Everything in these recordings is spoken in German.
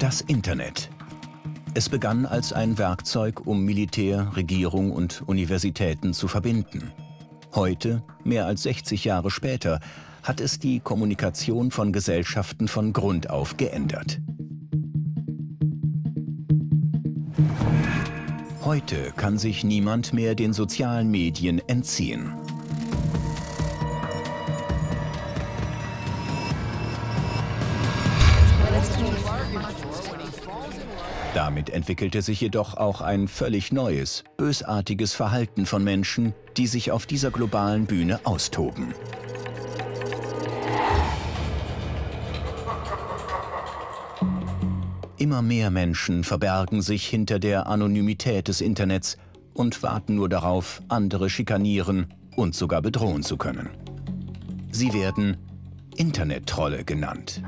Das Internet. Es begann als ein Werkzeug, um Militär, Regierung und Universitäten zu verbinden. Heute, mehr als 60 Jahre später, hat es die Kommunikation von Gesellschaften von Grund auf geändert. Heute kann sich niemand mehr den sozialen Medien entziehen. Damit entwickelte sich jedoch auch ein völlig neues, bösartiges Verhalten von Menschen, die sich auf dieser globalen Bühne austoben. Immer mehr Menschen verbergen sich hinter der Anonymität des Internets und warten nur darauf, andere schikanieren und sogar bedrohen zu können. Sie werden Internet-Trolle genannt.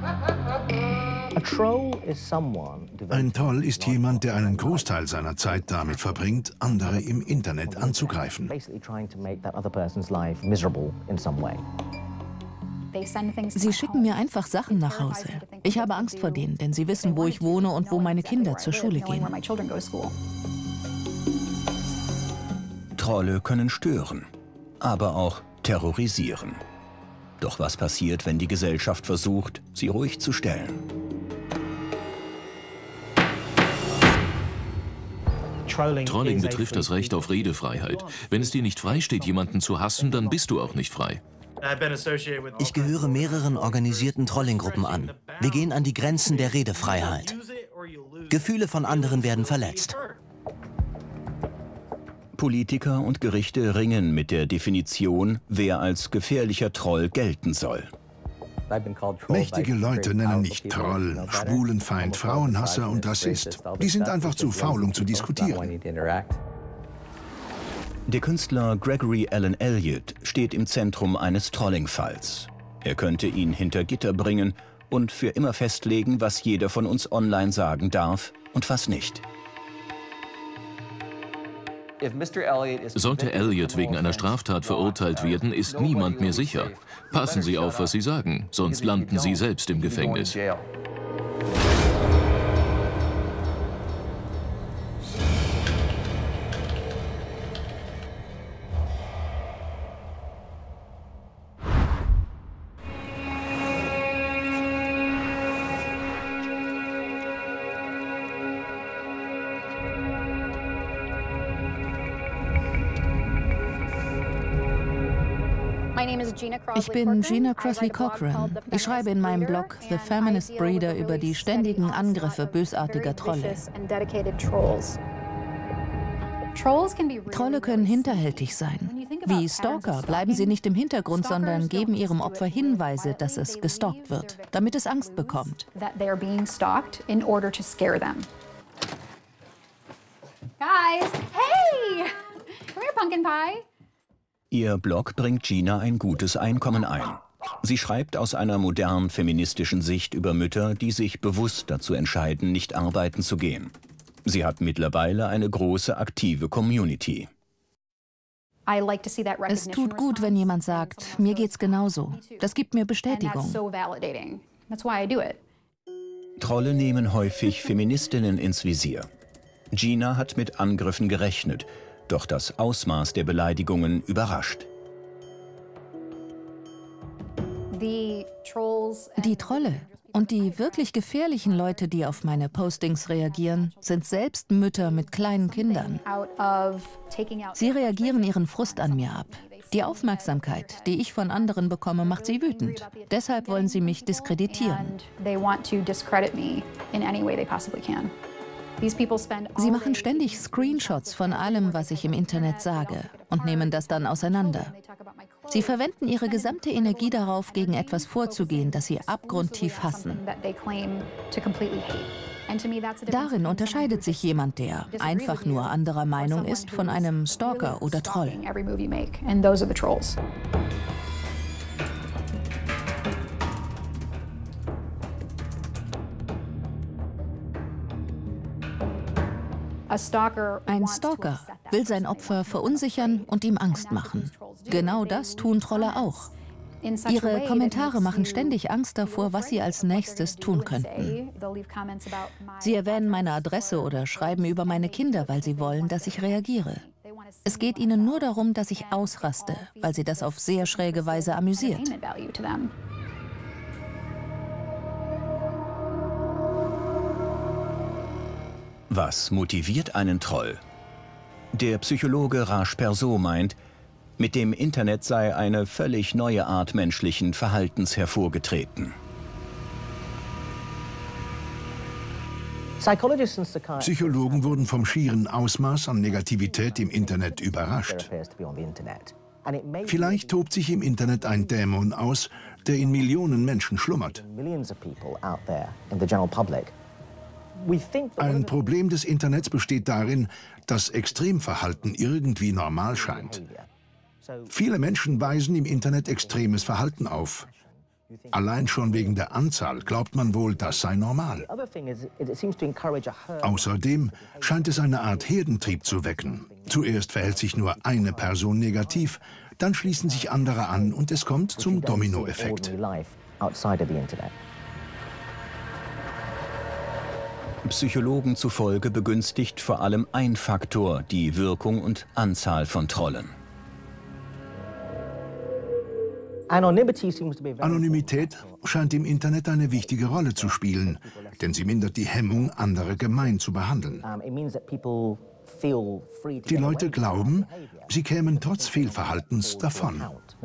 Ein Troll ist jemand, der einen Großteil seiner Zeit damit verbringt, andere im Internet anzugreifen. Sie schicken mir einfach Sachen nach Hause. Ich habe Angst vor denen, denn sie wissen, wo ich wohne und wo meine Kinder zur Schule gehen. Trolle können stören, aber auch terrorisieren. Doch was passiert, wenn die Gesellschaft versucht, sie ruhig zu stellen? Trolling betrifft das Recht auf Redefreiheit. Wenn es dir nicht freisteht, jemanden zu hassen, dann bist du auch nicht frei. Ich gehöre mehreren organisierten Trolling-Gruppen an. Wir gehen an die Grenzen der Redefreiheit. Gefühle von anderen werden verletzt. Politiker und Gerichte ringen mit der Definition, wer als gefährlicher Troll gelten soll. Mächtige Leute nennen mich Troll, Schwulenfeind, Frauenhasser und Rassist. Die sind einfach zu faul, um zu diskutieren. Der Künstler Gregory Alan Elliott steht im Zentrum eines Trolling-Falls. Er könnte ihn hinter Gitter bringen und für immer festlegen, was jeder von uns online sagen darf und was nicht. Sollte Elliott wegen einer Straftat verurteilt werden, ist niemand mehr sicher. Passen Sie auf, was Sie sagen, sonst landen Sie selbst im Gefängnis. Ich bin Gina Crossley Cochran. Ich schreibe in meinem Blog The Feminist Breeder über die ständigen Angriffe bösartiger Trolle. Trolle können hinterhältig sein. Wie Stalker bleiben sie nicht im Hintergrund, sondern geben ihrem Opfer Hinweise, dass es gestalkt wird, damit es Angst bekommt. Guys, hey! Come here, Pumpkin Pie. Ihr Blog bringt Gina ein gutes Einkommen ein. Sie schreibt aus einer modernen feministischen Sicht über Mütter, die sich bewusst dazu entscheiden, nicht arbeiten zu gehen. Sie hat mittlerweile eine große aktive Community. Es tut gut, wenn jemand sagt, mir geht's genauso. Das gibt mir Bestätigung. Trolle nehmen häufig Feministinnen ins Visier. Gina hat mit Angriffen gerechnet, doch das Ausmaß der Beleidigungen überrascht. Die Trolle und die wirklich gefährlichen Leute, die auf meine Postings reagieren, sind selbst Mütter mit kleinen Kindern. Sie reagieren ihren Frust an mir ab. Die Aufmerksamkeit, die ich von anderen bekomme, macht sie wütend. Deshalb wollen sie mich diskreditieren. Sie machen ständig Screenshots von allem, was ich im Internet sage, und nehmen das dann auseinander. Sie verwenden ihre gesamte Energie darauf, gegen etwas vorzugehen, das sie abgrundtief hassen. Darin unterscheidet sich jemand, der einfach nur anderer Meinung ist, von einem Stalker oder Troll. Ein Stalker will sein Opfer verunsichern und ihm Angst machen. Genau das tun Trolle auch. Ihre Kommentare machen ständig Angst davor, was sie als nächstes tun könnten. Sie erwähnen meine Adresse oder schreiben über meine Kinder, weil sie wollen, dass ich reagiere. Es geht ihnen nur darum, dass ich ausraste, weil sie das auf sehr schräge Weise amüsiert. Was motiviert einen Troll? Der Psychologe Raj Persaud meint, mit dem Internet sei eine völlig neue Art menschlichen Verhaltens hervorgetreten. Psychologen wurden vom schieren Ausmaß an Negativität im Internet überrascht. Vielleicht tobt sich im Internet ein Dämon aus, der in Millionen Menschen schlummert. Ein Problem des Internets besteht darin, dass Extremverhalten irgendwie normal scheint. Viele Menschen weisen im Internet extremes Verhalten auf. Allein schon wegen der Anzahl glaubt man wohl, das sei normal. Außerdem scheint es eine Art Herdentrieb zu wecken. Zuerst verhält sich nur eine Person negativ, dann schließen sich andere an und es kommt zum Dominoeffekt. Psychologen zufolge begünstigt vor allem ein Faktor die Wirkung und Anzahl von Trollen. Anonymität scheint im Internet eine wichtige Rolle zu spielen, denn sie mindert die Hemmung, andere gemein zu behandeln. Die Leute glauben, sie kämen trotz Fehlverhaltens davon.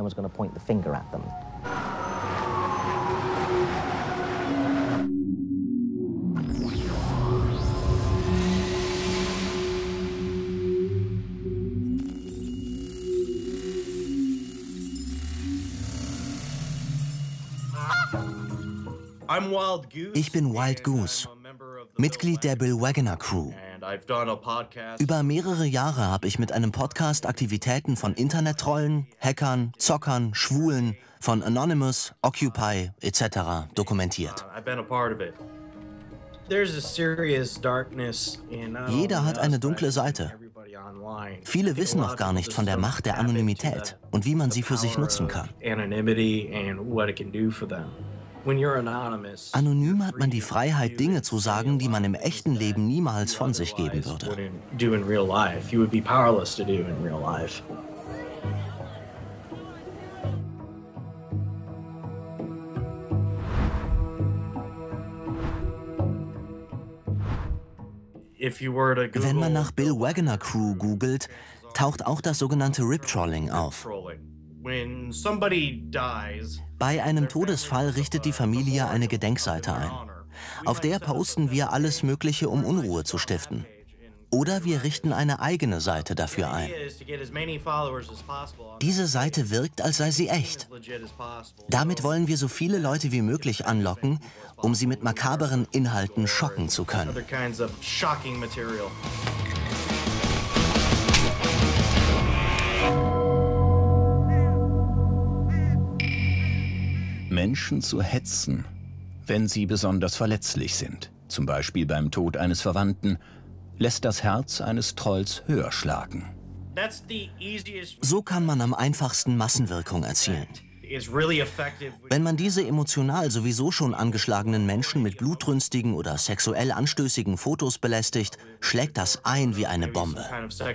Ich bin Wild Goose, Mitglied der Bill Waggoner Crew. Über mehrere Jahre habe ich mit einem Podcast Aktivitäten von Internet-Trollen, Hackern, Zockern, Schwulen, von Anonymous, Occupy etc. dokumentiert. Jeder hat eine dunkle Seite. Viele wissen noch gar nicht von der Macht der Anonymität und wie man sie für sich nutzen kann. Anonym hat man die Freiheit, Dinge zu sagen, die man im echten Leben niemals von sich geben würde. Wenn man nach Bill Waggoner Crew googelt, taucht auch das sogenannte Rip-Trolling auf. Bei einem Todesfall richtet die Familie eine Gedenkseite ein. Auf der posten wir alles Mögliche, um Unruhe zu stiften. Oder wir richten eine eigene Seite dafür ein. Diese Seite wirkt, als sei sie echt. Damit wollen wir so viele Leute wie möglich anlocken, um sie mit makaberen Inhalten schocken zu können. Menschen zu hetzen, wenn sie besonders verletzlich sind, zum Beispiel beim Tod eines Verwandten, lässt das Herz eines Trolls höher schlagen. So kann man am einfachsten Massenwirkung erzielen. Wenn man diese emotional sowieso schon angeschlagenen Menschen mit blutrünstigen oder sexuell anstößigen Fotos belästigt, schlägt das ein wie eine Bombe.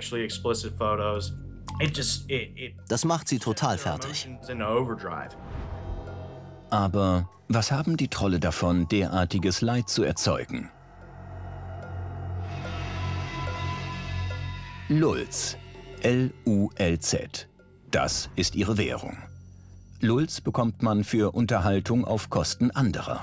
Das macht sie total fertig. Aber was haben die Trolle davon, derartiges Leid zu erzeugen? Lulz, L-U-L-Z, das ist ihre Währung. Lulz bekommt man für Unterhaltung auf Kosten anderer.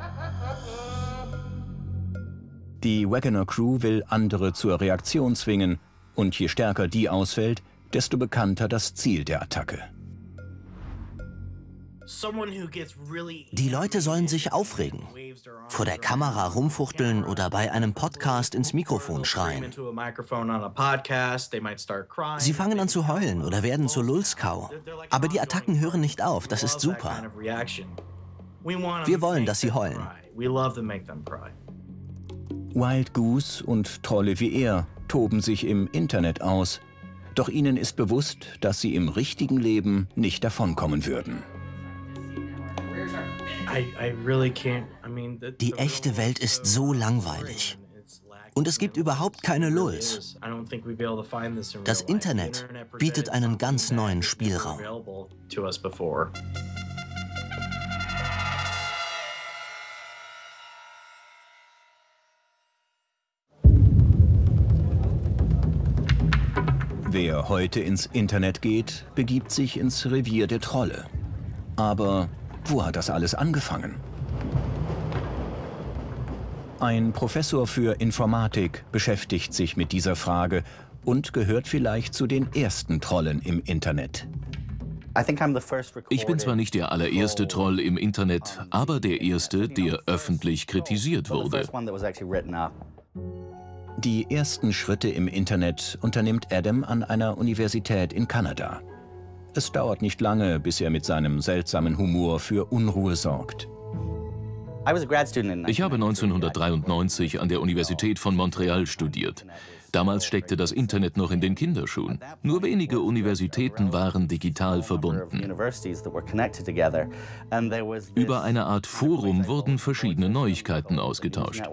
Die Waggoner Crew will andere zur Reaktion zwingen und je stärker die ausfällt, desto bekannter das Ziel der Attacke. Die Leute sollen sich aufregen, vor der Kamera rumfuchteln oder bei einem Podcast ins Mikrofon schreien. Sie fangen an zu heulen oder werden zur Lulzkau. Aber die Attacken hören nicht auf, das ist super. Wir wollen, dass sie heulen. Wild Goose und Trolle wie er toben sich im Internet aus. Doch ihnen ist bewusst, dass sie im richtigen Leben nicht davonkommen würden. Die echte Welt ist so langweilig. Und es gibt überhaupt keine Lulz. Das Internet bietet einen ganz neuen Spielraum. Wer heute ins Internet geht, begibt sich ins Revier der Trolle. Aber wo hat das alles angefangen? Ein Professor für Informatik beschäftigt sich mit dieser Frage und gehört vielleicht zu den ersten Trollen im Internet. Ich bin zwar nicht der allererste Troll im Internet, aber der erste, der öffentlich kritisiert wurde. Die ersten Schritte im Internet unternimmt Adam an einer Universität in Kanada. Es dauert nicht lange, bis er mit seinem seltsamen Humor für Unruhe sorgt. Ich habe 1993 an der Universität von Montreal studiert. Damals steckte das Internet noch in den Kinderschuhen. Nur wenige Universitäten waren digital verbunden. Über eine Art Forum wurden verschiedene Neuigkeiten ausgetauscht.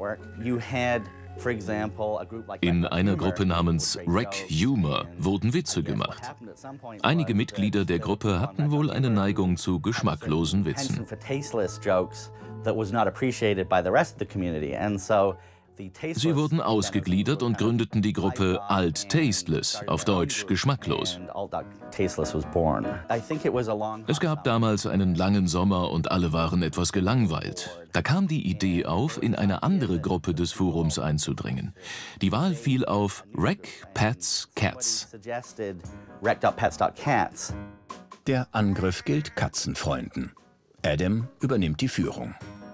In einer Gruppe namens Rec Humor wurden Witze gemacht. Einige Mitglieder der Gruppe hatten wohl eine Neigung zu geschmacklosen Witzen. Sie wurden ausgegliedert und gründeten die Gruppe Alt Tasteless, auf Deutsch geschmacklos. Es gab damals einen langen Sommer und alle waren etwas gelangweilt. Da kam die Idee auf, in eine andere Gruppe des Forums einzudringen. Die Wahl fiel auf Rec Pets Cats. Der Angriff gilt Katzenfreunden. Adam übernimmt die Führung.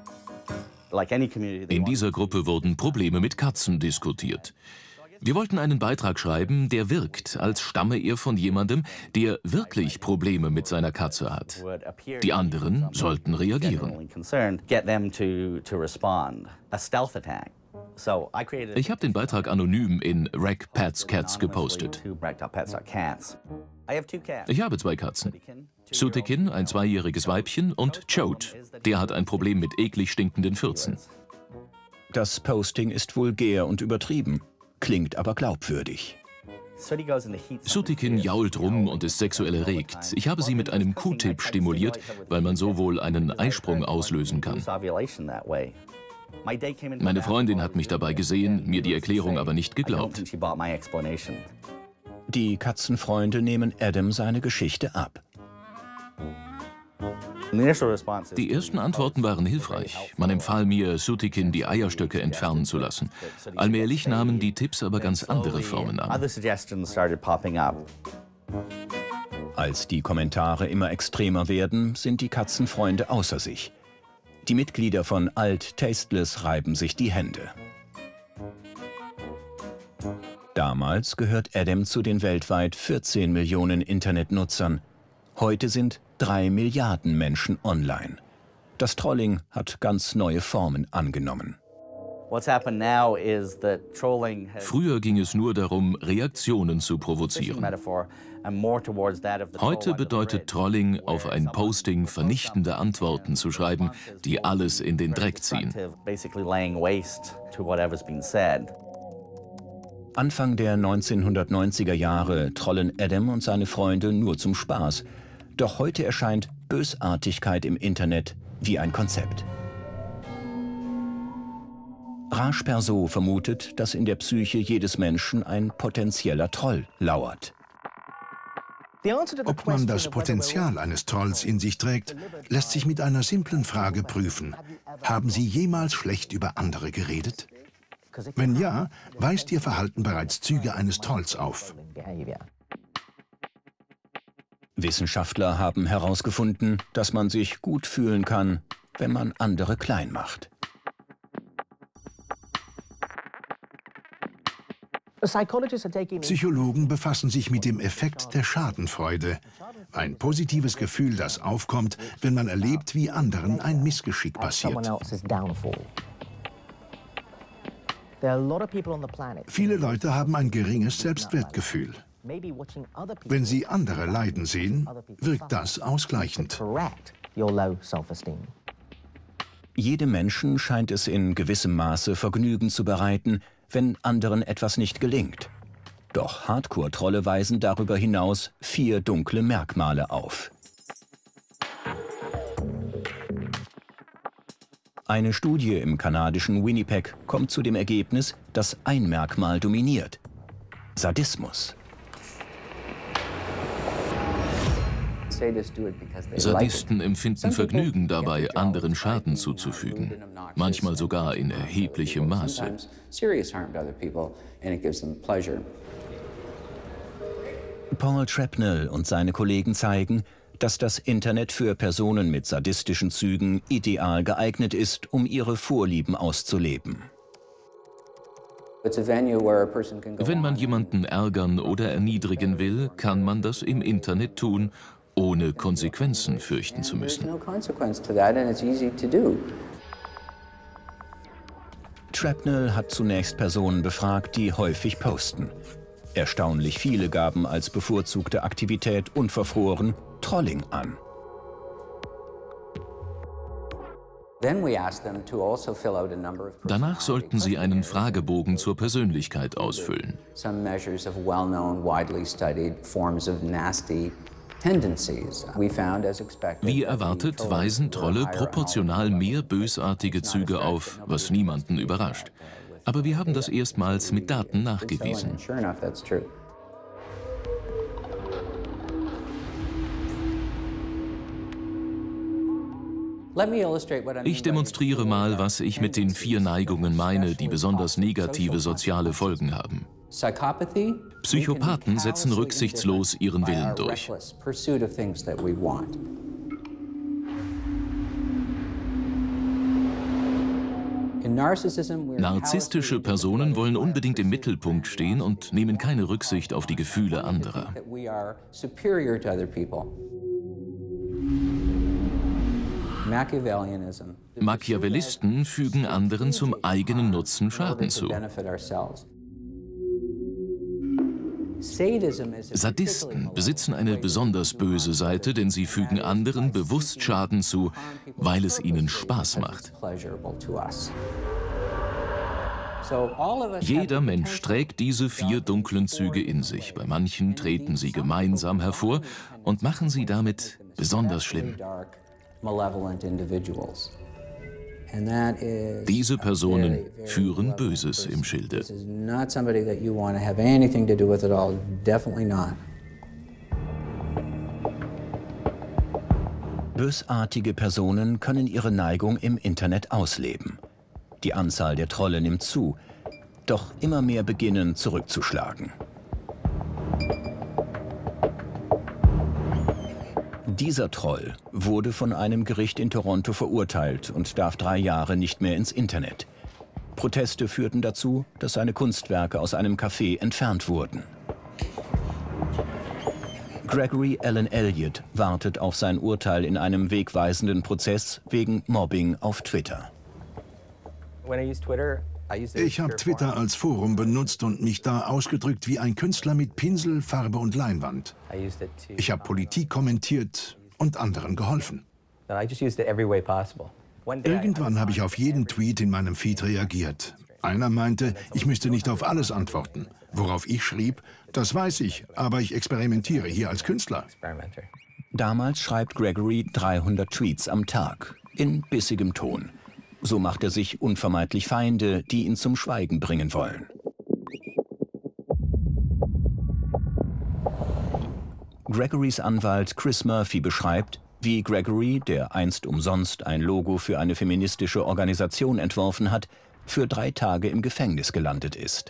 In dieser Gruppe wurden Probleme mit Katzen diskutiert. Wir wollten einen Beitrag schreiben, der wirkt, als stamme er von jemandem, der wirklich Probleme mit seiner Katze hat. Die anderen sollten reagieren. Ich habe den Beitrag anonym in Rec Pets Cats gepostet. Ich habe 2 Katzen. Sutikin, ein 2-jähriges Weibchen, und Chode, der hat ein Problem mit eklig stinkenden Pfürzen. Das Posting ist vulgär und übertrieben, klingt aber glaubwürdig. Sutikin jault rum und ist sexuell erregt. Ich habe sie mit einem Q-Tip stimuliert, weil man so wohl einen Eisprung auslösen kann. Meine Freundin hat mich dabei gesehen, mir die Erklärung aber nicht geglaubt. Die Katzenfreunde nehmen Adam seine Geschichte ab. Die ersten Antworten waren hilfreich. Man empfahl mir, Sutikin die Eierstöcke entfernen zu lassen. Allmählich nahmen die Tipps aber ganz andere Formen an. Als die Kommentare immer extremer werden, sind die Katzenfreunde außer sich. Die Mitglieder von Alt Tasteless reiben sich die Hände. Damals gehört Adam zu den weltweit 14 Millionen Internetnutzern. Heute sind 3 Milliarden Menschen online. Das Trolling hat ganz neue Formen angenommen. Früher ging es nur darum, Reaktionen zu provozieren. Heute bedeutet Trolling, auf ein Posting vernichtende Antworten zu schreiben, die alles in den Dreck ziehen. Anfang der 1990er Jahre trollen Adam und seine Freunde nur zum Spaß. Doch heute erscheint Bösartigkeit im Internet wie ein Konzept. Raj Persaud vermutet, dass in der Psyche jedes Menschen ein potenzieller Troll lauert. Ob man das Potenzial eines Trolls in sich trägt, lässt sich mit einer simplen Frage prüfen. Haben Sie jemals schlecht über andere geredet? Wenn ja, weist Ihr Verhalten bereits Züge eines Trolls auf. Wissenschaftler haben herausgefunden, dass man sich gut fühlen kann, wenn man andere klein macht. Psychologen befassen sich mit dem Effekt der Schadenfreude. Ein positives Gefühl, das aufkommt, wenn man erlebt, wie anderen ein Missgeschick passiert. Viele Leute haben ein geringes Selbstwertgefühl. Wenn sie andere leiden sehen, wirkt das ausgleichend. Jedem Menschen scheint es in gewissem Maße Vergnügen zu bereiten, wenn anderen etwas nicht gelingt. Doch Hardcore-Trolle weisen darüber hinaus 4 dunkle Merkmale auf. Eine Studie im kanadischen Winnipeg kommt zu dem Ergebnis, dass ein Merkmal dominiert: Sadismus. Sadisten empfinden Vergnügen dabei, anderen Schaden zuzufügen, manchmal sogar in erheblichem Maße. Paul Trapnell und seine Kollegen zeigen, dass das Internet für Personen mit sadistischen Zügen ideal geeignet ist, um ihre Vorlieben auszuleben. Wenn man jemanden ärgern oder erniedrigen will, kann man das im Internet tun, ohne Konsequenzen fürchten zu müssen. Trapnell hat zunächst Personen befragt, die häufig posten. Erstaunlich viele gaben als bevorzugte Aktivität unverfroren Trolling an. Danach sollten sie einen Fragebogen zur Persönlichkeit ausfüllen. Wie erwartet, weisen Trolle proportional mehr bösartige Züge auf, was niemanden überrascht. Aber wir haben das erstmals mit Daten nachgewiesen. Ich demonstriere mal, was ich mit den 4 Neigungen meine, die besonders negative soziale Folgen haben. Psychopathen setzen rücksichtslos ihren Willen durch. Narzisstische Personen wollen unbedingt im Mittelpunkt stehen und nehmen keine Rücksicht auf die Gefühle anderer. Machiavellisten fügen anderen zum eigenen Nutzen Schaden zu. Sadisten besitzen eine besonders böse Seite, denn sie fügen anderen bewusst Schaden zu, weil es ihnen Spaß macht. Jeder Mensch trägt diese 4 dunklen Züge in sich. Bei manchen treten sie gemeinsam hervor und machen sie damit besonders schlimm. Diese Personen führen Böses im Schilde. Bösartige Personen können ihre Neigung im Internet ausleben. Die Anzahl der Trolle nimmt zu, doch immer mehr beginnen zurückzuschlagen. Dieser Troll wurde von einem Gericht in Toronto verurteilt und darf 3 Jahre nicht mehr ins Internet. Proteste führten dazu, dass seine Kunstwerke aus einem Café entfernt wurden. Gregory Allen Elliott wartet auf sein Urteil in einem wegweisenden Prozess wegen Mobbing auf Twitter. Ich habe Twitter als Forum benutzt und mich da ausgedrückt wie ein Künstler mit Pinsel, Farbe und Leinwand. Ich habe Politik kommentiert und anderen geholfen. Irgendwann habe ich auf jeden Tweet in meinem Feed reagiert. Einer meinte, ich müsste nicht auf alles antworten. Worauf ich schrieb, das weiß ich, aber ich experimentiere hier als Künstler. Damals schreibt Gregory 300 Tweets am Tag, in bissigem Ton. So macht er sich unvermeidlich Feinde, die ihn zum Schweigen bringen wollen. Gregorys Anwalt Chris Murphy beschreibt, wie Gregory, der einst umsonst ein Logo für eine feministische Organisation entworfen hat, für 3 Tage im Gefängnis gelandet ist.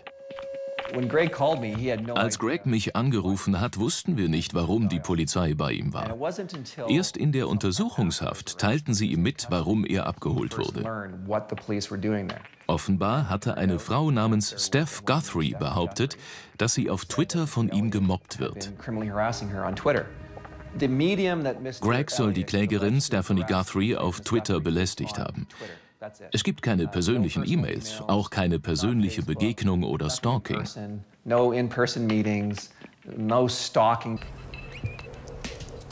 Als Greg mich angerufen hat, wussten wir nicht, warum die Polizei bei ihm war. Erst in der Untersuchungshaft teilten sie ihm mit, warum er abgeholt wurde. Offenbar hatte eine Frau namens Steph Guthrie behauptet, dass sie auf Twitter von ihm gemobbt wird. Greg soll die Klägerin Stephanie Guthrie auf Twitter belästigt haben. Es gibt keine persönlichen E-Mails, auch keine persönliche Begegnung oder Stalking.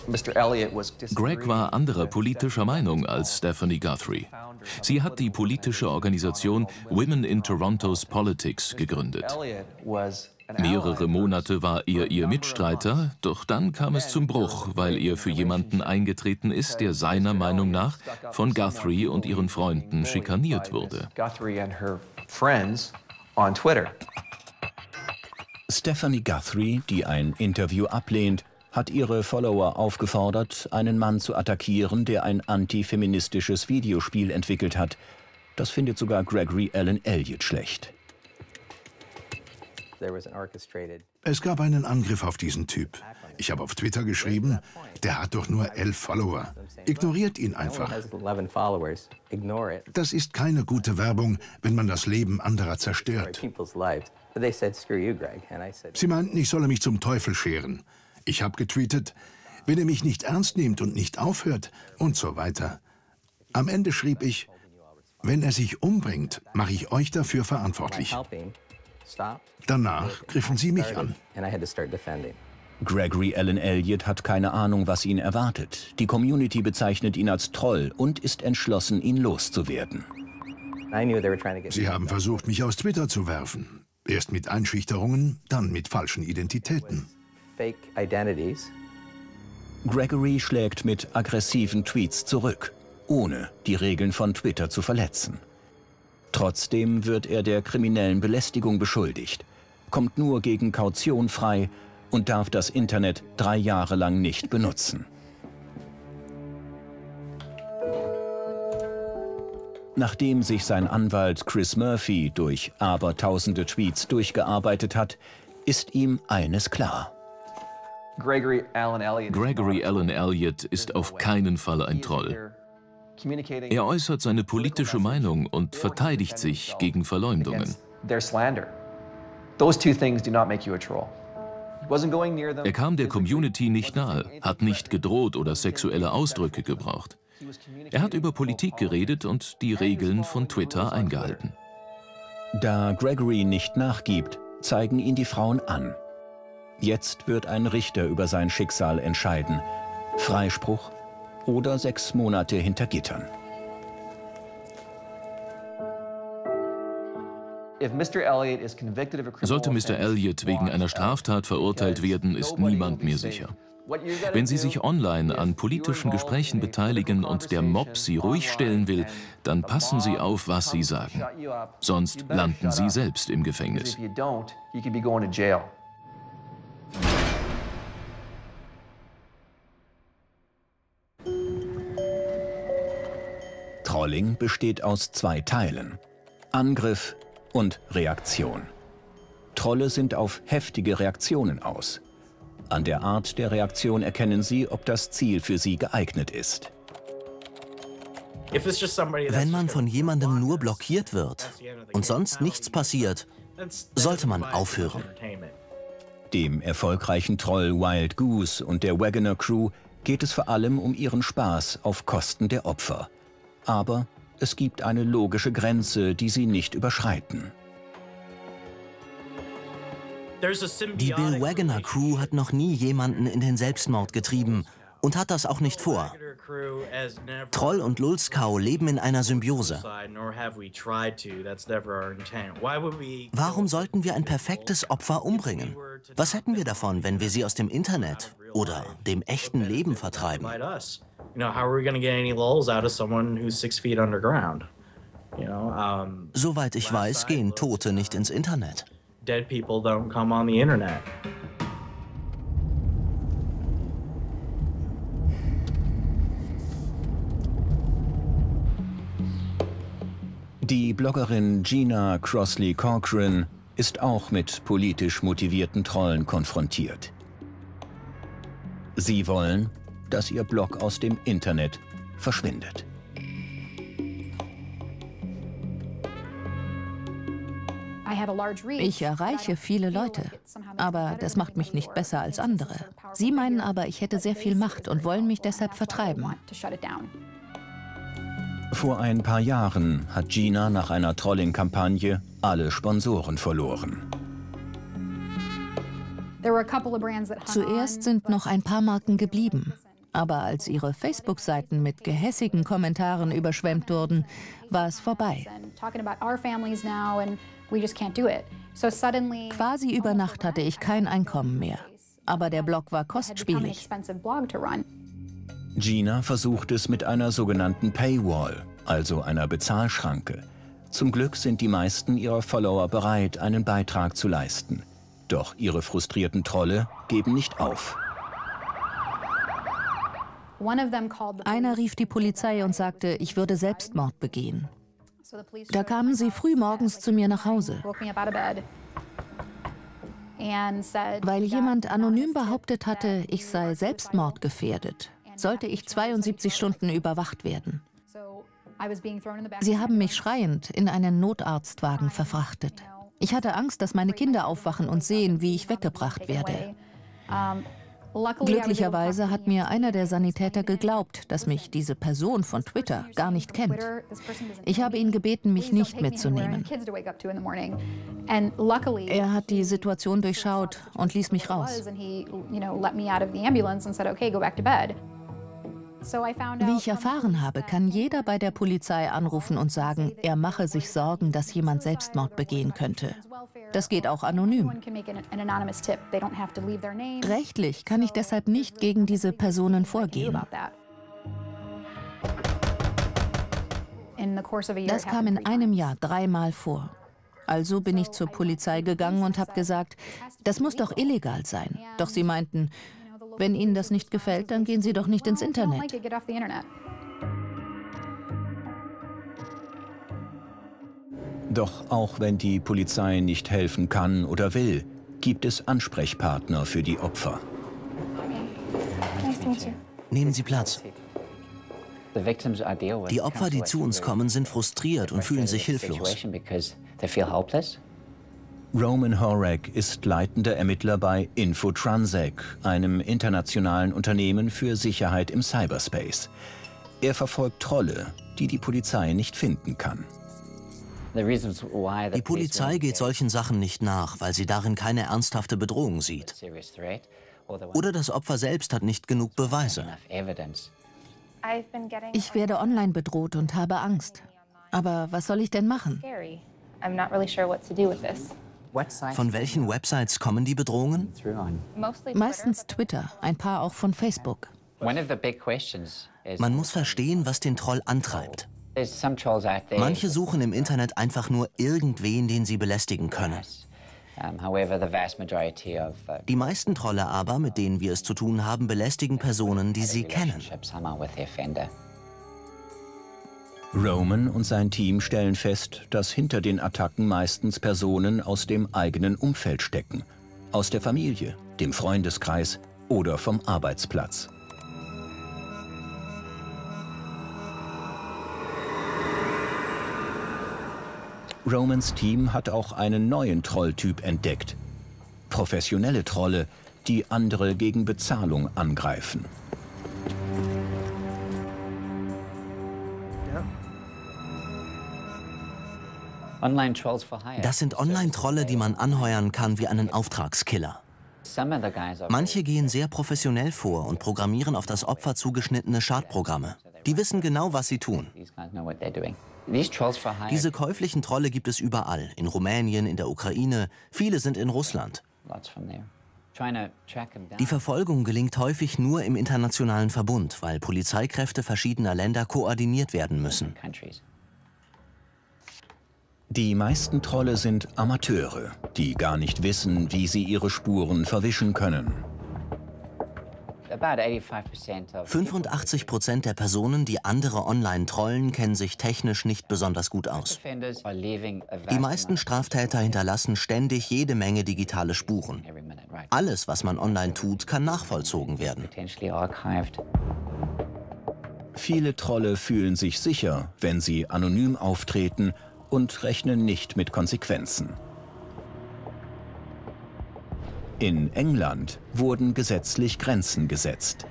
Greg war anderer politischer Meinung als Stephanie Guthrie. Sie hat die politische Organisation Women in Toronto's Politics gegründet. Mehrere Monate war er ihr Mitstreiter, doch dann kam es zum Bruch, weil er für jemanden eingetreten ist, der seiner Meinung nach von Guthrie und ihren Freunden schikaniert wurde. Stephanie Guthrie, die ein Interview ablehnt, hat ihre Follower aufgefordert, einen Mann zu attackieren, der ein antifeministisches Videospiel entwickelt hat. Das findet sogar Gregory Alan Elliott schlecht. Es gab einen Angriff auf diesen Typ. Ich habe auf Twitter geschrieben, der hat doch nur 11 Follower. Ignoriert ihn einfach. Das ist keine gute Werbung, wenn man das Leben anderer zerstört. Sie meinten, ich solle mich zum Teufel scheren. Ich habe getweetet, wenn ihr mich nicht ernst nehmt und nicht aufhört und so weiter. Am Ende schrieb ich, wenn er sich umbringt, mache ich euch dafür verantwortlich. Danach griffen sie mich an. Gregory Alan Elliott hat keine Ahnung, was ihn erwartet. Die Community bezeichnet ihn als Troll und ist entschlossen, ihn loszuwerden. Sie haben versucht, mich aus Twitter zu werfen. Erst mit Einschüchterungen, dann mit falschen Identitäten. Gregory schlägt mit aggressiven Tweets zurück, ohne die Regeln von Twitter zu verletzen. Trotzdem wird er der kriminellen Belästigung beschuldigt, kommt nur gegen Kaution frei und darf das Internet 3 Jahre lang nicht benutzen. Nachdem sich sein Anwalt Chris Murphy durch abertausende Tweets durchgearbeitet hat, ist ihm eines klar. Gregory Alan Elliott ist auf keinen Fall ein Troll. Er äußert seine politische Meinung und verteidigt sich gegen Verleumdungen. Er kam der Community nicht nahe, hat nicht gedroht oder sexuelle Ausdrücke gebraucht. Er hat über Politik geredet und die Regeln von Twitter eingehalten. Da Gregory nicht nachgibt, zeigen ihn die Frauen an. Jetzt wird ein Richter über sein Schicksal entscheiden. Freispruch oder 6 Monate hinter Gittern. Sollte Mr. Elliott wegen einer Straftat verurteilt werden, ist niemand mehr sicher. Wenn Sie sich online an politischen Gesprächen beteiligen und der Mob Sie ruhig stellen will, dann passen Sie auf, was Sie sagen. Sonst landen Sie selbst im Gefängnis. Trolling besteht aus 2 Teilen: Angriff und Reaktion. Trolle sind auf heftige Reaktionen aus. An der Art der Reaktion erkennen Sie, ob das Ziel für Sie geeignet ist. Wenn man von jemandem nur blockiert wird und sonst nichts passiert, sollte man aufhören. Dem erfolgreichen Troll Wild Goose und der Wagoner Crew geht es vor allem um ihren Spaß auf Kosten der Opfer. Aber es gibt eine logische Grenze, die sie nicht überschreiten. Die Bill Wagoner Crew hat noch nie jemanden in den Selbstmord getrieben und hat das auch nicht vor. Troll und Lulzkow leben in einer Symbiose. Warum sollten wir ein perfektes Opfer umbringen? Was hätten wir davon, wenn wir sie aus dem Internet oder dem echten Leben vertreiben? Soweit ich weiß, gehen Tote nicht ins Internet. Dead people don't come on the internet. Die Bloggerin Gina Crossley Corcoran ist auch mit politisch motivierten Trollen konfrontiert. Sie wollen, dass ihr Blog aus dem Internet verschwindet. Ich erreiche viele Leute, aber das macht mich nicht besser als andere. Sie meinen aber, ich hätte sehr viel Macht und wollen mich deshalb vertreiben. Vor ein paar Jahren hat Gina nach einer Trolling-Kampagne alle Sponsoren verloren. Zuerst sind noch ein paar Marken geblieben. Aber als ihre Facebook-Seiten mit gehässigen Kommentaren überschwemmt wurden, war es vorbei. Quasi über Nacht hatte ich kein Einkommen mehr. Aber der Blog war kostspielig. Gina versucht es mit einer sogenannten Paywall, also einer Bezahlschranke. Zum Glück sind die meisten ihrer Follower bereit, einen Beitrag zu leisten. Doch ihre frustrierten Trolle geben nicht auf. Einer rief die Polizei und sagte, ich würde Selbstmord begehen. Da kamen sie früh morgens zu mir nach Hause. Weil jemand anonym behauptet hatte, ich sei selbstmordgefährdet, sollte ich 72 Stunden überwacht werden. Sie haben mich schreiend in einen Notarztwagen verfrachtet. Ich hatte Angst, dass meine Kinder aufwachen und sehen, wie ich weggebracht werde. Glücklicherweise hat mir einer der Sanitäter geglaubt, dass mich diese Person von Twitter gar nicht kennt. Ich habe ihn gebeten, mich nicht mitzunehmen. Er hat die Situation durchschaut und ließ mich raus. Wie ich erfahren habe, kann jeder bei der Polizei anrufen und sagen, er mache sich Sorgen, dass jemand Selbstmord begehen könnte. Das geht auch anonym. Rechtlich kann ich deshalb nicht gegen diese Personen vorgehen. Das kam in einem Jahr 3-mal vor. Also bin ich zur Polizei gegangen und habe gesagt, das muss doch illegal sein. Doch sie meinten, wenn Ihnen das nicht gefällt, dann gehen Sie doch nicht ins Internet. Doch auch wenn die Polizei nicht helfen kann oder will, gibt es Ansprechpartner für die Opfer. Nehmen Sie Platz. Die Opfer, die zu uns kommen, sind frustriert und fühlen sich hilflos. Roman Horak ist leitender Ermittler bei Infotransec, einem internationalen Unternehmen für Sicherheit im Cyberspace. Er verfolgt Trolle, die die Polizei nicht finden kann. Die Polizei geht solchen Sachen nicht nach, weil sie darin keine ernsthafte Bedrohung sieht. Oder das Opfer selbst hat nicht genug Beweise. Ich werde online bedroht und habe Angst. Aber was soll ich denn machen? Von welchen Websites kommen die Bedrohungen? Meistens Twitter, ein paar auch von Facebook. Man muss verstehen, was den Troll antreibt. Manche suchen im Internet einfach nur irgendwen, den sie belästigen können. Die meisten Trolle aber, mit denen wir es zu tun haben, belästigen Personen, die sie kennen. Roman und sein Team stellen fest, dass hinter den Attacken meistens Personen aus dem eigenen Umfeld stecken. Aus der Familie, dem Freundeskreis oder vom Arbeitsplatz. Romans Team hat auch einen neuen Trolltyp entdeckt. Professionelle Trolle, die andere gegen Bezahlung angreifen. Das sind Online-Trolle, die man anheuern kann wie einen Auftragskiller. Manche gehen sehr professionell vor und programmieren auf das Opfer zugeschnittene Schadprogramme. Die wissen genau, was sie tun. Diese käuflichen Trolle gibt es überall, in Rumänien, in der Ukraine, viele sind in Russland. Die Verfolgung gelingt häufig nur im internationalen Verbund, weil Polizeikräfte verschiedener Länder koordiniert werden müssen. Die meisten Trolle sind Amateure, die gar nicht wissen, wie sie ihre Spuren verwischen können. 85% der Personen, die andere online trollen, kennen sich technisch nicht besonders gut aus. Die meisten Straftäter hinterlassen ständig jede Menge digitale Spuren. Alles, was man online tut, kann nachvollzogen werden. Viele Trolle fühlen sich sicher, wenn sie anonym auftreten und rechnen nicht mit Konsequenzen. In England wurden gesetzlich Grenzen gesetzt.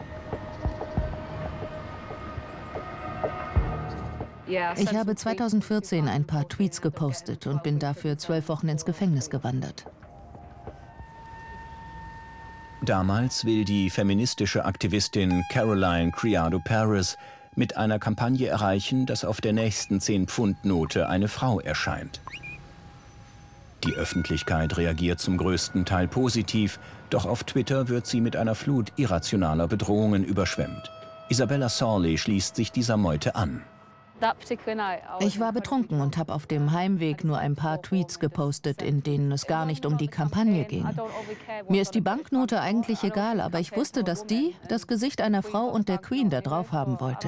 Ich habe 2014 ein paar Tweets gepostet und bin dafür 12 Wochen ins Gefängnis gewandert. Damals will die feministische Aktivistin Caroline Criado Perez mit einer Kampagne erreichen, dass auf der nächsten 10-Pfund-Note eine Frau erscheint. Die Öffentlichkeit reagiert zum größten Teil positiv, doch auf Twitter wird sie mit einer Flut irrationaler Bedrohungen überschwemmt. Isabella Sorley schließt sich dieser Meute an. Ich war betrunken und habe auf dem Heimweg nur ein paar Tweets gepostet, in denen es gar nicht um die Kampagne ging. Mir ist die Banknote eigentlich egal, aber ich wusste, dass die das Gesicht einer Frau und der Queen da drauf haben wollte.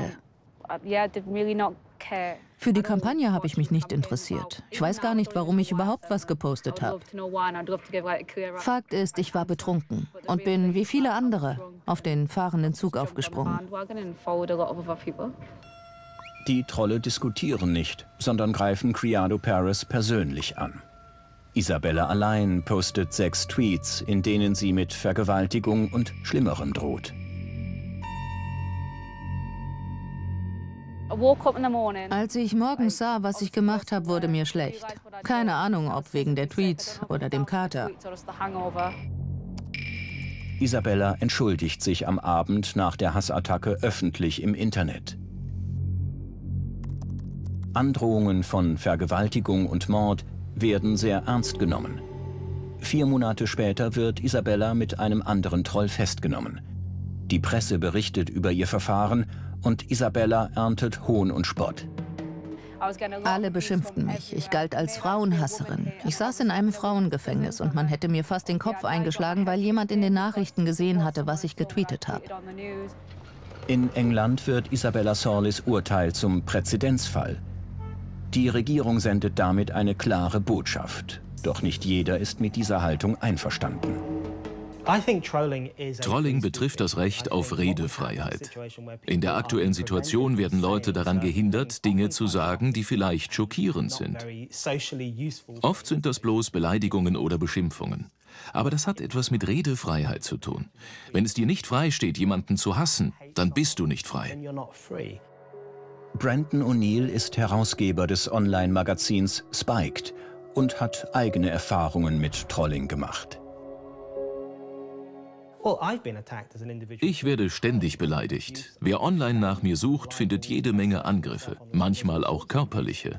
Für die Kampagne habe ich mich nicht interessiert. Ich weiß gar nicht, warum ich überhaupt was gepostet habe. Fakt ist, ich war betrunken und bin, wie viele andere, auf den fahrenden Zug aufgesprungen. Die Trolle diskutieren nicht, sondern greifen Criado Perez persönlich an. Isabella allein postet 6 Tweets, in denen sie mit Vergewaltigung und Schlimmerem droht. Als ich morgens sah, was ich gemacht habe, wurde mir schlecht. Keine Ahnung, ob wegen der Tweets oder dem Kater. Isabella entschuldigt sich am Abend nach der Hassattacke öffentlich im Internet. Androhungen von Vergewaltigung und Mord werden sehr ernst genommen. 4 Monate später wird Isabella mit einem anderen Troll festgenommen. Die Presse berichtet über ihr Verfahren und Isabella erntet Hohn und Spott. Alle beschimpften mich. Ich galt als Frauenhasserin. Ich saß in einem Frauengefängnis und man hätte mir fast den Kopf eingeschlagen, weil jemand in den Nachrichten gesehen hatte, was ich getweetet habe. In England wird Isabella Sorleys Urteil zum Präzedenzfall. Die Regierung sendet damit eine klare Botschaft. Doch nicht jeder ist mit dieser Haltung einverstanden. Trolling betrifft das Recht auf Redefreiheit. In der aktuellen Situation werden Leute daran gehindert, Dinge zu sagen, die vielleicht schockierend sind. Oft sind das bloß Beleidigungen oder Beschimpfungen. Aber das hat etwas mit Redefreiheit zu tun. Wenn es dir nicht freisteht, jemanden zu hassen, dann bist du nicht frei. Brandon O'Neill ist Herausgeber des Online-Magazins Spiked und hat eigene Erfahrungen mit Trolling gemacht. Ich werde ständig beleidigt. Wer online nach mir sucht, findet jede Menge Angriffe, manchmal auch körperliche.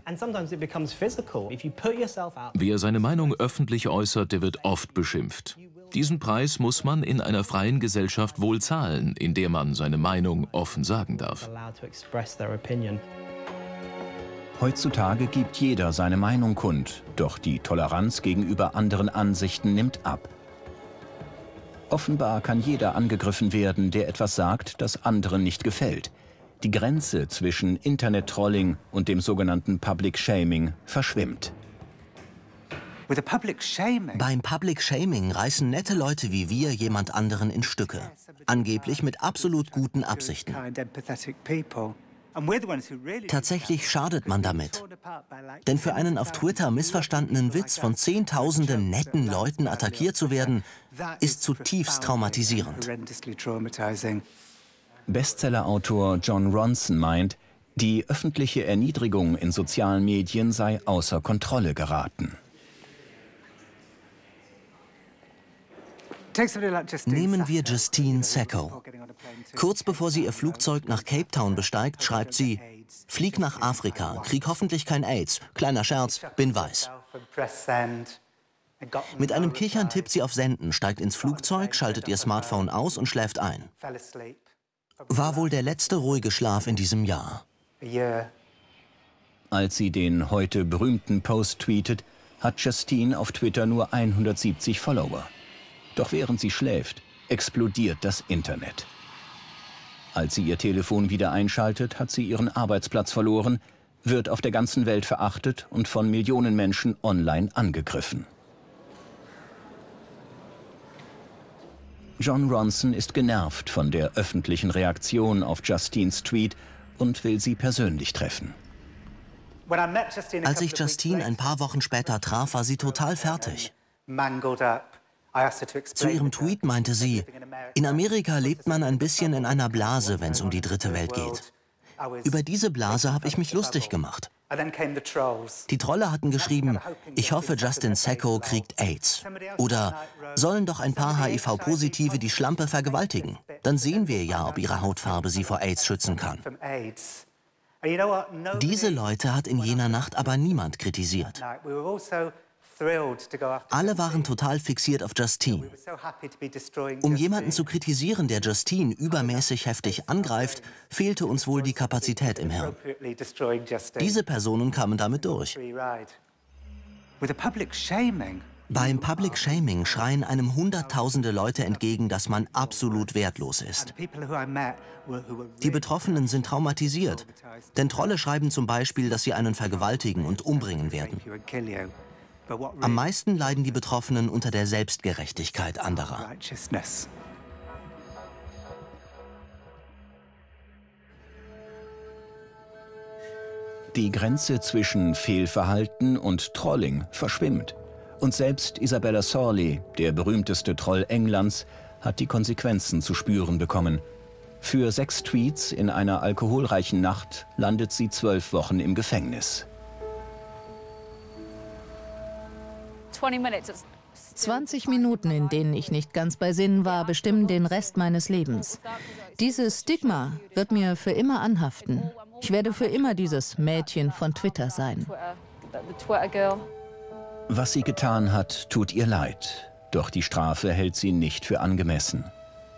Wer seine Meinung öffentlich äußert, der wird oft beschimpft. Diesen Preis muss man in einer freien Gesellschaft wohl zahlen, in der man seine Meinung offen sagen darf. Heutzutage gibt jeder seine Meinung kund, doch die Toleranz gegenüber anderen Ansichten nimmt ab. Offenbar kann jeder angegriffen werden, der etwas sagt, das anderen nicht gefällt. Die Grenze zwischen Internet-Trolling und dem sogenannten Public Shaming verschwimmt. Beim Public Shaming reißen nette Leute wie wir jemand anderen in Stücke. Angeblich mit absolut guten Absichten. Tatsächlich schadet man damit. Denn für einen auf Twitter missverstandenen Witz von Zehntausenden netten Leuten attackiert zu werden, ist zutiefst traumatisierend. Bestsellerautor Jon Ronson meint, die öffentliche Erniedrigung in sozialen Medien sei außer Kontrolle geraten. Nehmen wir Justine Sacco. Kurz bevor sie ihr Flugzeug nach Cape Town besteigt, schreibt sie: Flieg nach Afrika, krieg hoffentlich kein AIDS. Kleiner Scherz, bin weiß. Mit einem Kichern tippt sie auf Senden, steigt ins Flugzeug, schaltet ihr Smartphone aus und schläft ein. War wohl der letzte ruhige Schlaf in diesem Jahr. Als sie den heute berühmten Post tweetet, hat Justine auf Twitter nur 170 Follower. Doch während sie schläft, explodiert das Internet. Als sie ihr Telefon wieder einschaltet, hat sie ihren Arbeitsplatz verloren, wird auf der ganzen Welt verachtet und von Millionen Menschen online angegriffen. Jon Ronson ist genervt von der öffentlichen Reaktion auf Justines Tweet und will sie persönlich treffen. Als ich Justine ein paar Wochen später traf, war sie total fertig. Zu ihrem Tweet meinte sie: In Amerika lebt man ein bisschen in einer Blase, wenn es um die dritte Welt geht. Über diese Blase habe ich mich lustig gemacht. Die Trolle hatten geschrieben, ich hoffe, Justin Sacco kriegt AIDS. Oder sollen doch ein paar HIV-Positive die Schlampe vergewaltigen. Dann sehen wir ja, ob ihre Hautfarbe sie vor AIDS schützen kann. Diese Leute hat in jener Nacht aber niemand kritisiert. Alle waren total fixiert auf Justine. Um jemanden zu kritisieren, der Justine übermäßig heftig angreift, fehlte uns wohl die Kapazität im Hirn. Diese Personen kamen damit durch. Beim Public Shaming schreien einem Hunderttausende Leute entgegen, dass man absolut wertlos ist. Die Betroffenen sind traumatisiert, denn Trolle schreiben zum Beispiel, dass sie einen vergewaltigen und umbringen werden. Am meisten leiden die Betroffenen unter der Selbstgerechtigkeit anderer. Die Grenze zwischen Fehlverhalten und Trolling verschwimmt. Und selbst Isabella Sorley, der berühmteste Troll Englands, hat die Konsequenzen zu spüren bekommen. Für 6 Tweets in einer alkoholreichen Nacht landet sie 12 Wochen im Gefängnis. 20 Minuten, in denen ich nicht ganz bei Sinnen war, bestimmen den Rest meines Lebens. Dieses Stigma wird mir für immer anhaften. Ich werde für immer dieses Mädchen von Twitter sein. Was sie getan hat, tut ihr leid. Doch die Strafe hält sie nicht für angemessen.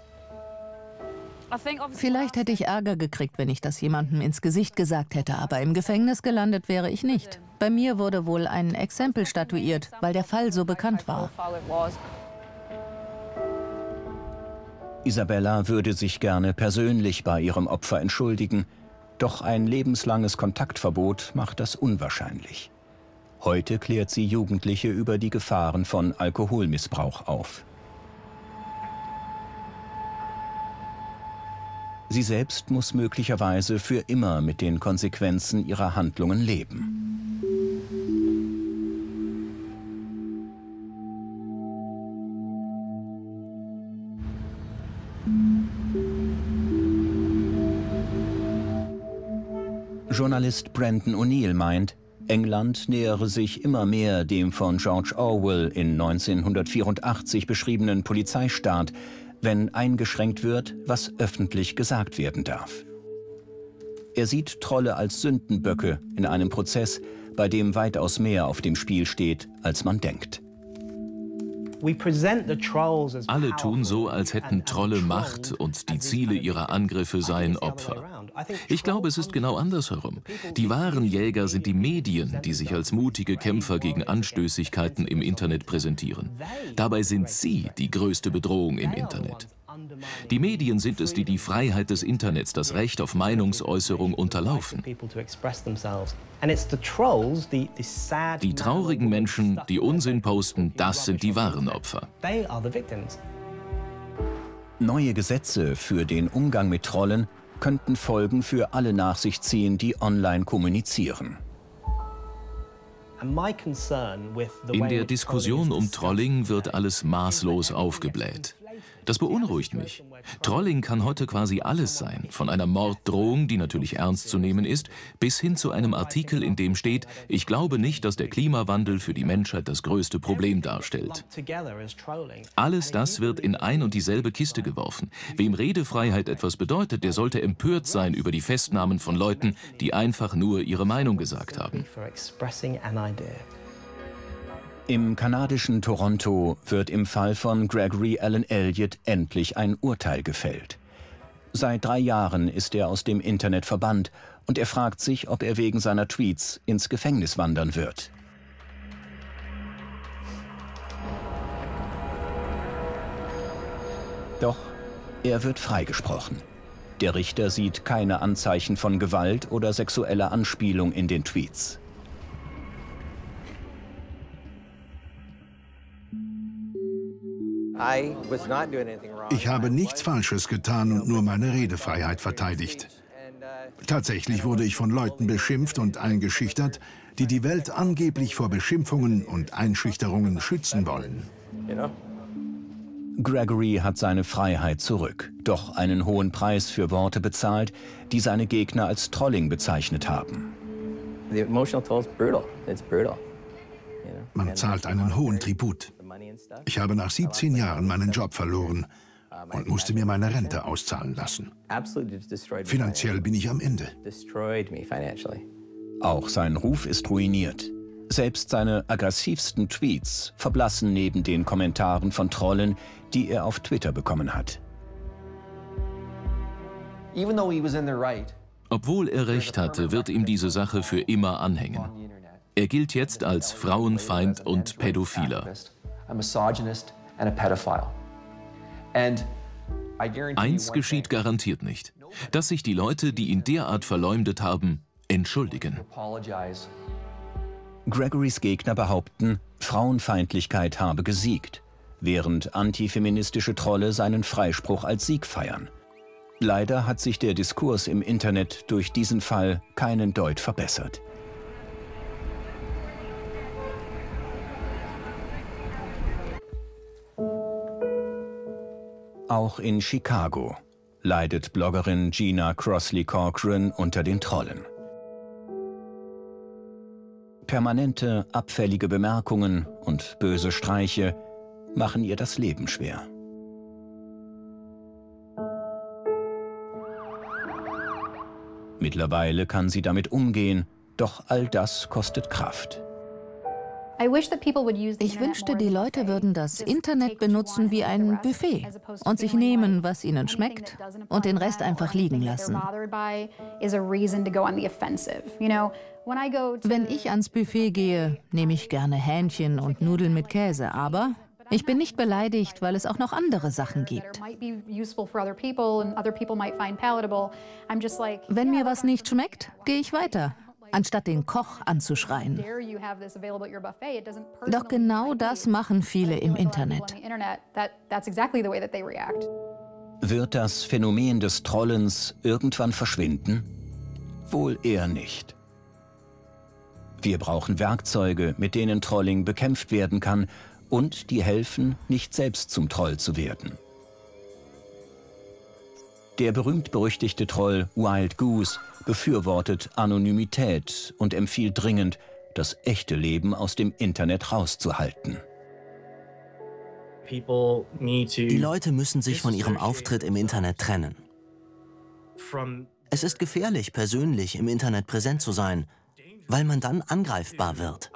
Vielleicht hätte ich Ärger gekriegt, wenn ich das jemandem ins Gesicht gesagt hätte, aber im Gefängnis gelandet wäre ich nicht. Bei mir wurde wohl ein Exempel statuiert, weil der Fall so bekannt war. Isabella würde sich gerne persönlich bei ihrem Opfer entschuldigen, doch ein lebenslanges Kontaktverbot macht das unwahrscheinlich. Heute klärt sie Jugendliche über die Gefahren von Alkoholmissbrauch auf. Sie selbst muss möglicherweise für immer mit den Konsequenzen ihrer Handlungen leben. Journalist Brandon O'Neill meint, England nähere sich immer mehr dem von George Orwell in 1984 beschriebenen Polizeistaat, wenn eingeschränkt wird, was öffentlich gesagt werden darf. Er sieht Trolle als Sündenböcke in einem Prozess, bei dem weitaus mehr auf dem Spiel steht, als man denkt. Alle tun so, als hätten Trolle Macht und die Ziele ihrer Angriffe seien Opfer. Ich glaube, es ist genau andersherum. Die wahren Jäger sind die Medien, die sich als mutige Kämpfer gegen Anstößigkeiten im Internet präsentieren. Dabei sind sie die größte Bedrohung im Internet. Die Medien sind es, die die Freiheit des Internets, das Recht auf Meinungsäußerung unterlaufen. Die traurigen Menschen, die Unsinn posten, das sind die wahren Opfer. Neue Gesetze für den Umgang mit Trollen könnten Folgen für alle nach sich ziehen, die online kommunizieren. In der Diskussion um Trolling wird alles maßlos aufgebläht. Das beunruhigt mich. Trolling kann heute quasi alles sein, von einer Morddrohung, die natürlich ernst zu nehmen ist, bis hin zu einem Artikel, in dem steht, ich glaube nicht, dass der Klimawandel für die Menschheit das größte Problem darstellt. Alles das wird in ein und dieselbe Kiste geworfen. Wem Redefreiheit etwas bedeutet, der sollte empört sein über die Festnahmen von Leuten, die einfach nur ihre Meinung gesagt haben. Im kanadischen Toronto wird im Fall von Gregory Allen Elliott endlich ein Urteil gefällt. Seit 3 Jahren ist er aus dem Internet verbannt und er fragt sich, ob er wegen seiner Tweets ins Gefängnis wandern wird. Doch er wird freigesprochen. Der Richter sieht keine Anzeichen von Gewalt oder sexueller Anspielung in den Tweets. Ich habe nichts Falsches getan und nur meine Redefreiheit verteidigt. Tatsächlich wurde ich von Leuten beschimpft und eingeschüchtert, die die Welt angeblich vor Beschimpfungen und Einschüchterungen schützen wollen. Gregory hat seine Freiheit zurück, doch einen hohen Preis für Worte bezahlt, die seine Gegner als Trolling bezeichnet haben. Man zahlt einen hohen Tribut. Ich habe nach 17 Jahren meinen Job verloren und musste mir meine Rente auszahlen lassen. Finanziell bin ich am Ende. Auch sein Ruf ist ruiniert. Selbst seine aggressivsten Tweets verblassen neben den Kommentaren von Trollen, die er auf Twitter bekommen hat. Obwohl er recht hatte, wird ihm diese Sache für immer anhängen. Er gilt jetzt als Frauenfeind und Pädophiler. Eins geschieht garantiert nicht, dass sich die Leute, die ihn derart verleumdet haben, entschuldigen. Gregorys Gegner behaupten, Frauenfeindlichkeit habe gesiegt, während antifeministische Trolle seinen Freispruch als Sieg feiern. Leider hat sich der Diskurs im Internet durch diesen Fall keinen Deut verbessert. Auch in Chicago leidet Bloggerin Gina Crossley Corcoran unter den Trollen. Permanente, abfällige Bemerkungen und böse Streiche machen ihr das Leben schwer. Mittlerweile kann sie damit umgehen, doch all das kostet Kraft. Ich wünschte, die Leute würden das Internet benutzen wie ein Buffet und sich nehmen, was ihnen schmeckt, und den Rest einfach liegen lassen. Wenn ich ans Buffet gehe, nehme ich gerne Hähnchen und Nudeln mit Käse, aber ich bin nicht beleidigt, weil es auch noch andere Sachen gibt. Wenn mir was nicht schmeckt, gehe ich weiter, anstatt den Koch anzuschreien. Doch genau das machen viele im Internet. Wird das Phänomen des Trollens irgendwann verschwinden? Wohl eher nicht. Wir brauchen Werkzeuge, mit denen Trolling bekämpft werden kann und die helfen, nicht selbst zum Troll zu werden. Der berühmt-berüchtigte Troll Wild Goose befürwortet Anonymität und empfiehlt dringend, das echte Leben aus dem Internet rauszuhalten. Die Leute müssen sich von ihrem Auftritt im Internet trennen. Es ist gefährlich, persönlich im Internet präsent zu sein, weil man dann angreifbar wird.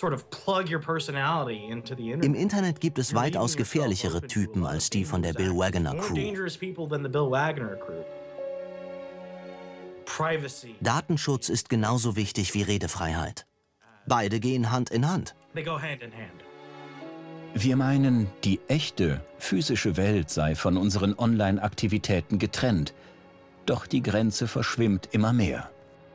Im Internet gibt es weitaus gefährlichere Typen als die von der Bill Wagner Crew. Datenschutz ist genauso wichtig wie Redefreiheit. Beide gehen Hand in Hand. Wir meinen, die echte, physische Welt sei von unseren Online-Aktivitäten getrennt, doch die Grenze verschwimmt immer mehr.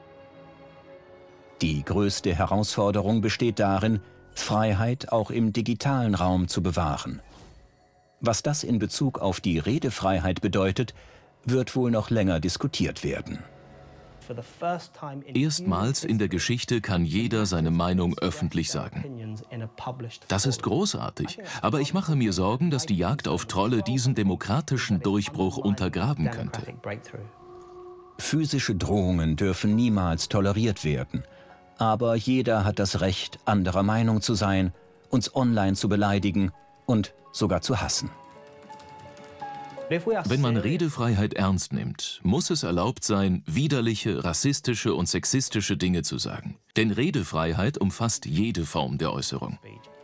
Die größte Herausforderung besteht darin, Freiheit auch im digitalen Raum zu bewahren. Was das in Bezug auf die Redefreiheit bedeutet, wird wohl noch länger diskutiert werden. Erstmals in der Geschichte kann jeder seine Meinung öffentlich sagen. Das ist großartig, aber ich mache mir Sorgen, dass die Jagd auf Trolle diesen demokratischen Durchbruch untergraben könnte. Physische Drohungen dürfen niemals toleriert werden. Aber jeder hat das Recht, anderer Meinung zu sein, uns online zu beleidigen und sogar zu hassen. Wenn man Redefreiheit ernst nimmt, muss es erlaubt sein, widerliche, rassistische und sexistische Dinge zu sagen. Denn Redefreiheit umfasst jede Form der Äußerung.